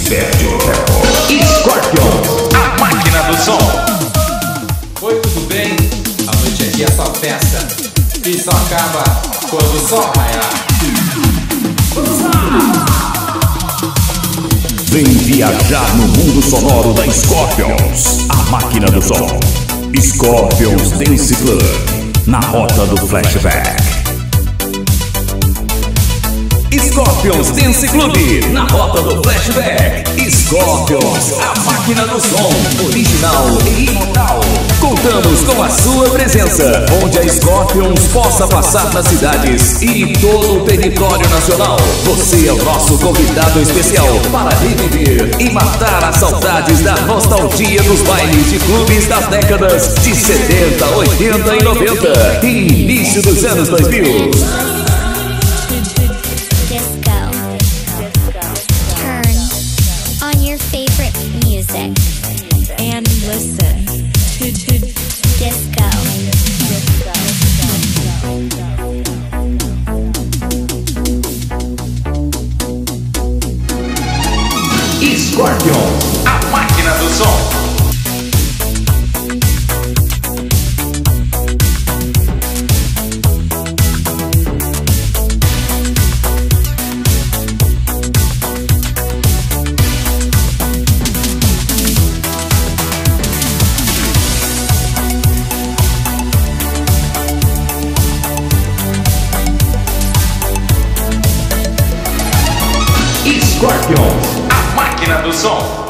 perde o tempo. Scorpions, a máquina do som. Oi, tudo bem? A noite aqui é só festa e só acaba quando o sol raiar. Vem viajar no mundo sonoro da Scorpions, a máquina do som. Scorpions Dance Club, na rota do flashback. Scorpions Dance Club, na rota do flashback. Scorpions, a máquina do som, original e imortal. Contamos com a sua presença, onde a Scorpions possa passar nas cidades e todo o território nacional. Você é o nosso convidado especial para reviver e matar as saudades da nostalgia dos bailes de clubes das décadas de 70, 80 e 90 e início dos anos 2000. And listen to disco. Scorpions, a máquina do som. Scorpions, a máquina do som.